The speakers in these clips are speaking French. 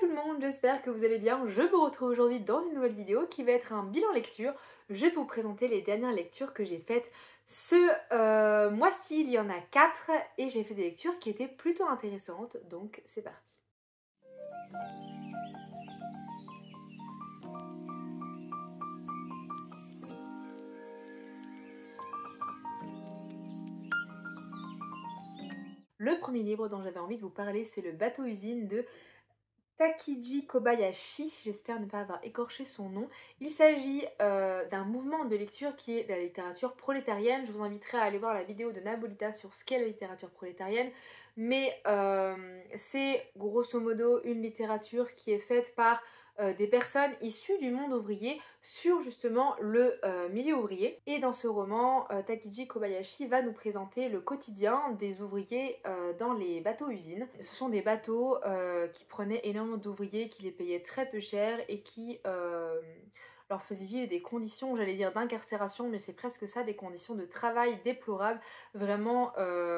le monde, j'espère que vous allez bien. Je vous retrouve aujourd'hui dans une nouvelle vidéo qui va être un bilan lecture. Je vais vous présenter les dernières lectures que j'ai faites ce mois-ci. Il y en a 4 et j'ai fait des lectures qui étaient plutôt intéressantes, donc c'est parti. Le premier livre dont j'avais envie de vous parler, c'est Le bateau usine de Takiji Kobayashi, j'espère ne pas avoir écorché son nom. Il s'agit d'un mouvement de lecture qui est la littérature prolétarienne. Je vous inviterai à aller voir la vidéo de Nabolita sur ce qu'est la littérature prolétarienne. Mais c'est grosso modo une littérature qui est faite par des personnes issues du monde ouvrier sur justement le milieu ouvrier. Et dans ce roman, Takiji Kobayashi va nous présenter le quotidien des ouvriers dans les bateaux-usines. Ce sont des bateaux qui prenaient énormément d'ouvriers, qui les payaient très peu cher et qui leur faisaient vivre des conditions, j'allais dire d'incarcération, mais c'est presque ça, des conditions de travail déplorables, vraiment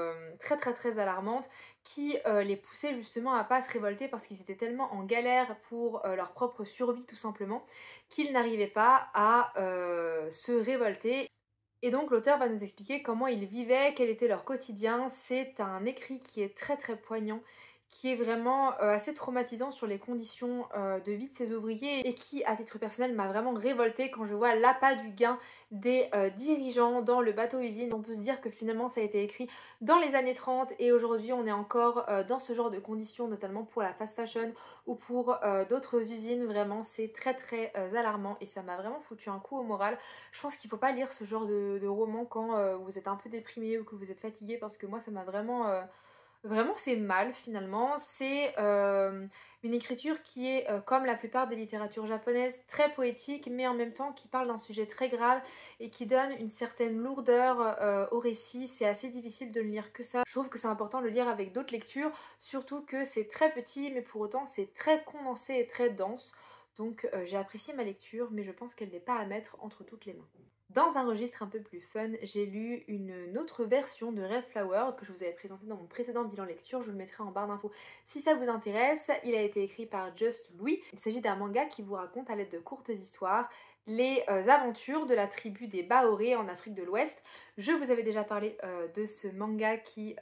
très alarmantes, qui les poussaient justement à pas se révolter parce qu'ils étaient tellement en galère pour leur propre survie tout simplement, qu'ils n'arrivaient pas à se révolter. Et donc l'auteur va nous expliquer comment ils vivaient, quel était leur quotidien. C'est un écrit qui est très poignant, qui est vraiment assez traumatisant sur les conditions de vie de ces ouvriers et qui, à titre personnel, m'a vraiment révoltée quand je vois l'appât du gain des dirigeants dans le bateau-usine. On peut se dire que finalement ça a été écrit dans les années 30 et aujourd'hui on est encore dans ce genre de conditions, notamment pour la fast fashion ou pour d'autres usines. Vraiment c'est très alarmant et ça m'a vraiment foutu un coup au moral. Je pense qu'il ne faut pas lire ce genre de roman quand vous êtes un peu déprimé ou que vous êtes fatigué, parce que moi ça m'a vraiment fait mal finalement. C'est une écriture qui est, comme la plupart des littératures japonaises, très poétique, mais en même temps qui parle d'un sujet très grave et qui donne une certaine lourdeur au récit. C'est assez difficile de le lire que ça. Je trouve que c'est important de le lire avec d'autres lectures, surtout que c'est très petit, mais pour autant c'est très condensé et très dense. Donc j'ai apprécié ma lecture, mais je pense qu'elle n'est pas à mettre entre toutes les mains. Dans un registre un peu plus fun, j'ai lu une autre version de Red Flower que je vous avais présenté dans mon précédent bilan lecture. Je vous le mettrai en barre d'infos si ça vous intéresse. Il a été écrit par Just Louis. Il s'agit d'un manga qui vous raconte à l'aide de courtes histoires les aventures de la tribu des Baoré en Afrique de l'Ouest. Je vous avais déjà parlé de ce manga qui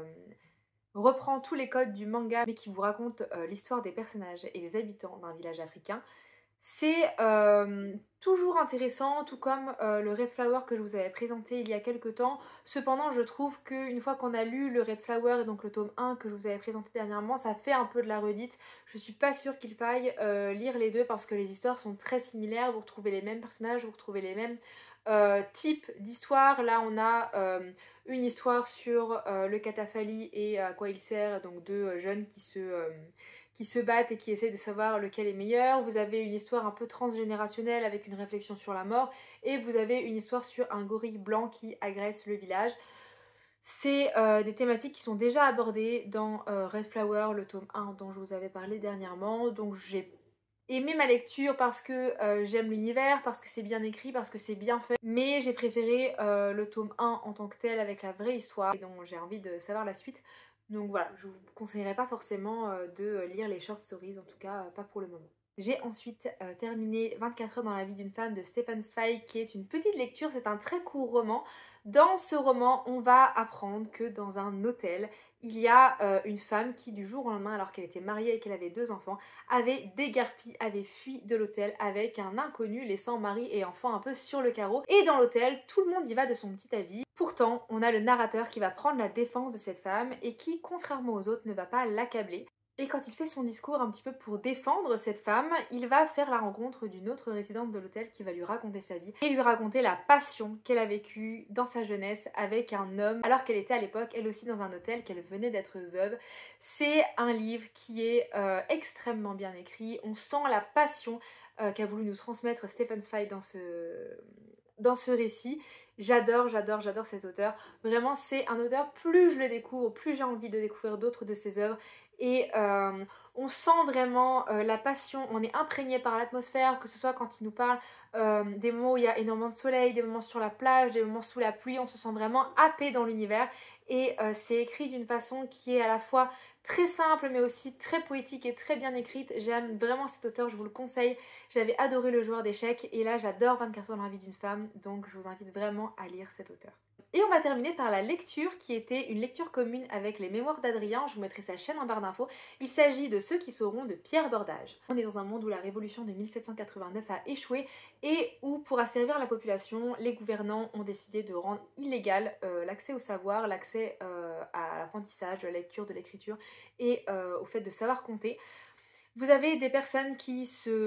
reprend tous les codes du manga mais qui vous raconte l'histoire des personnages et des habitants d'un village africain. C'est toujours intéressant, tout comme le Red Flower que je vous avais présenté il y a quelques temps. Cependant, je trouve qu'une fois qu'on a lu le Red Flower et donc le tome 1 que je vous avais présenté dernièrement, ça fait un peu de la redite. Je suis pas sûre qu'il faille lire les deux parce que les histoires sont très similaires. Vous retrouvez les mêmes personnages, vous retrouvez les mêmes types d'histoires. Là, on a une histoire sur le cataphalie et à quoi il sert, donc deux jeunes qui se battent et qui essaient de savoir lequel est meilleur. Vous avez une histoire un peu transgénérationnelle avec une réflexion sur la mort. Et vous avez une histoire sur un gorille blanc qui agresse le village. C'est des thématiques qui sont déjà abordées dans Red Flower, le tome 1 dont je vous avais parlé dernièrement. Donc j'ai aimé ma lecture parce que j'aime l'univers, parce que c'est bien écrit, parce que c'est bien fait. Mais j'ai préféré le tome 1 en tant que tel avec la vraie histoire et donc j'ai envie de savoir la suite. Donc voilà, je vous conseillerais pas forcément de lire les short stories, en tout cas pas pour le moment. J'ai ensuite terminé 24 heures dans la vie d'une femme de Stefan Zweig, qui est une petite lecture, c'est un très court roman. Dans ce roman, on va apprendre que dans un hôtel, il y a une femme qui du jour au lendemain, alors qu'elle était mariée et qu'elle avait 2 enfants, avait déguerpi, avait fui de l'hôtel avec un inconnu, laissant mari et enfants un peu sur le carreau. Et dans l'hôtel, tout le monde y va de son petit avis. Pourtant, on a le narrateur qui va prendre la défense de cette femme et qui, contrairement aux autres, ne va pas l'accabler. Et quand il fait son discours un petit peu pour défendre cette femme, il va faire la rencontre d'une autre résidente de l'hôtel qui va lui raconter sa vie et lui raconter la passion qu'elle a vécue dans sa jeunesse avec un homme alors qu'elle était à l'époque elle aussi dans un hôtel, qu'elle venait d'être veuve. C'est un livre qui est extrêmement bien écrit, on sent la passion qu'a voulu nous transmettre Stefan Zweig dans ce récit. J'adore cet auteur. Vraiment, c'est un auteur, plus je le découvre, plus j'ai envie de découvrir d'autres de ses œuvres. Et on sent vraiment la passion, on est imprégné par l'atmosphère, que ce soit quand il nous parle des moments où il y a énormément de soleil, des moments sur la plage, des moments sous la pluie, on se sent vraiment happé dans l'univers. Et c'est écrit d'une façon qui est à la fois très simple mais aussi très poétique et très bien écrite. J'aime vraiment cet auteur, je vous le conseille. J'avais adoré Le Joueur d'échecs et là j'adore 24 heures dans la vie d'une femme, donc je vous invite vraiment à lire cet auteur. Et on va terminer par la lecture qui était une lecture commune avec les mémoires d'Adrien. Je vous mettrai sa chaîne en barre d'infos. Il s'agit de Ceux qui sauront de Pierre Bordage. On est dans un monde où la révolution de 1789 a échoué et où pour asservir la population, les gouvernants ont décidé de rendre illégal l'accès au savoir, l'accès à l'apprentissage, de la lecture, de l'écriture et au fait de savoir compter. Vous avez des personnes qui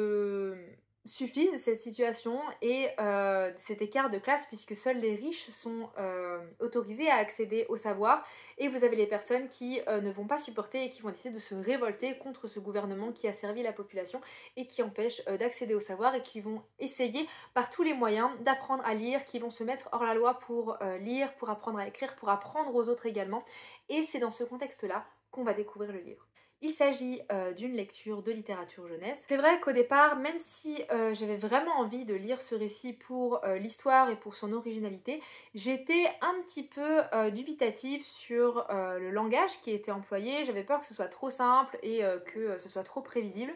se suffisent de cette situation et de cet écart de classe puisque seuls les riches sont autorisés à accéder au savoir et vous avez les personnes qui ne vont pas supporter et qui vont décider de se révolter contre ce gouvernement qui a servi la population et qui empêche d'accéder au savoir et qui vont essayer par tous les moyens d'apprendre à lire, qui vont se mettre hors la loi pour lire, pour apprendre à écrire, pour apprendre aux autres également et c'est dans ce contexte-là qu'on va découvrir le livre. Il s'agit d'une lecture de littérature jeunesse. C'est vrai qu'au départ, même si j'avais vraiment envie de lire ce récit pour l'histoire et pour son originalité, j'étais un petit peu dubitative sur le langage qui était employé. J'avais peur que ce soit trop simple et que ce soit trop prévisible.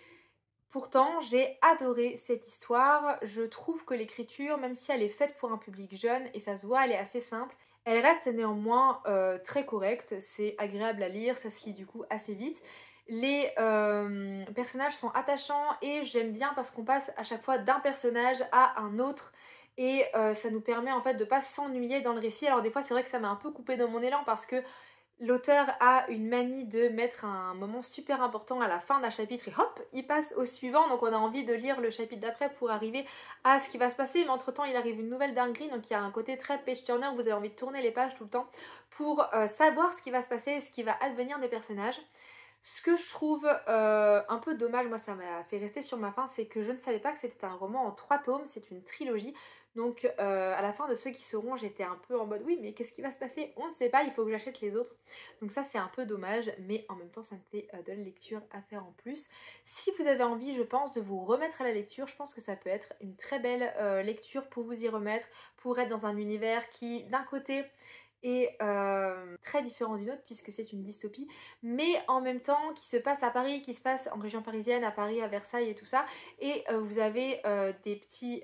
Pourtant, j'ai adoré cette histoire. Je trouve que l'écriture, même si elle est faite pour un public jeune, et ça se voit, elle est assez simple, elle reste néanmoins très correcte. C'est agréable à lire, ça se lit du coup assez vite. Les personnages sont attachants et j'aime bien parce qu'on passe à chaque fois d'un personnage à un autre. Et ça nous permet en fait de pas s'ennuyer dans le récit. Alors des fois c'est vrai que ça m'a un peu coupé dans mon élan parce que l'auteur a une manie de mettre un moment super important à la fin d'un chapitre et hop, il passe au suivant, donc on a envie de lire le chapitre d'après pour arriver à ce qui va se passer, mais entre temps il arrive une nouvelle dinguerie, donc il y a un côté très page turner, vous avez envie de tourner les pages tout le temps pour savoir ce qui va se passer, ce qui va advenir des personnages. Ce que je trouve un peu dommage, moi ça m'a fait rester sur ma faim, c'est que je ne savais pas que c'était un roman en 3 tomes, c'est une trilogie. Donc à la fin de Ceux qui sauront, j'étais un peu en mode oui mais qu'est-ce qui va se passer? On ne sait pas, il faut que j'achète les autres. Donc ça c'est un peu dommage, mais en même temps ça me fait de la lecture à faire en plus. Si vous avez envie, je pense, de vous remettre à la lecture, je pense que ça peut être une très belle lecture pour vous y remettre, pour être dans un univers qui d'un côté est très différent d'une autre puisque c'est une dystopie, mais en même temps qui se passe à Paris, qui se passe en région parisienne, à Paris, à Versailles et tout ça, et vous avez des petits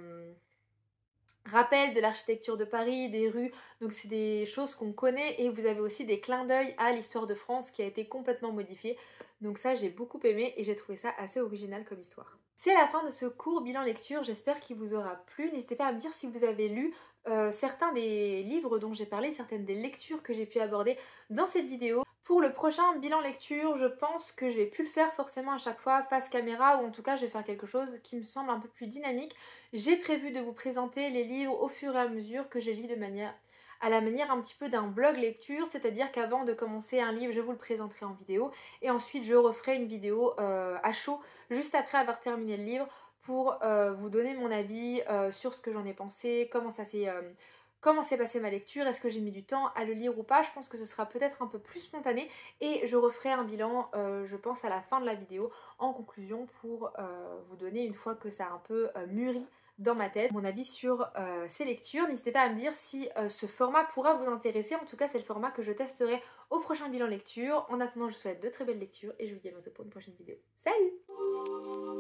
rappels de l'architecture de Paris, des rues, donc c'est des choses qu'on connaît et vous avez aussi des clins d'œil à l'histoire de France qui a été complètement modifiée, donc ça j'ai beaucoup aimé et j'ai trouvé ça assez original comme histoire. C'est la fin de ce court bilan lecture, j'espère qu'il vous aura plu. N'hésitez pas à me dire si vous avez lu certains des livres dont j'ai parlé, certaines des lectures que j'ai pu aborder dans cette vidéo. Pour le prochain bilan lecture, je pense que je vais plus le faire forcément à chaque fois face caméra, ou en tout cas je vais faire quelque chose qui me semble un peu plus dynamique. J'ai prévu de vous présenter les livres au fur et à mesure que je lis à la manière un petit peu d'un blog lecture, c'est-à-dire qu'avant de commencer un livre, je vous le présenterai en vidéo et ensuite je referai une vidéo à chaud juste après avoir terminé le livre pour vous donner mon avis sur ce que j'en ai pensé, comment s'est passée ma lecture, est-ce que j'ai mis du temps à le lire ou pas. Je pense que ce sera peut-être un peu plus spontané et je referai un bilan, je pense, à la fin de la vidéo en conclusion pour vous donner, une fois que ça a un peu mûri dans ma tête, mon avis sur ces lectures. N'hésitez pas à me dire si ce format pourra vous intéresser. En tout cas, c'est le format que je testerai au prochain bilan lecture. En attendant, je vous souhaite de très belles lectures et je vous dis à bientôt pour une prochaine vidéo. Salut!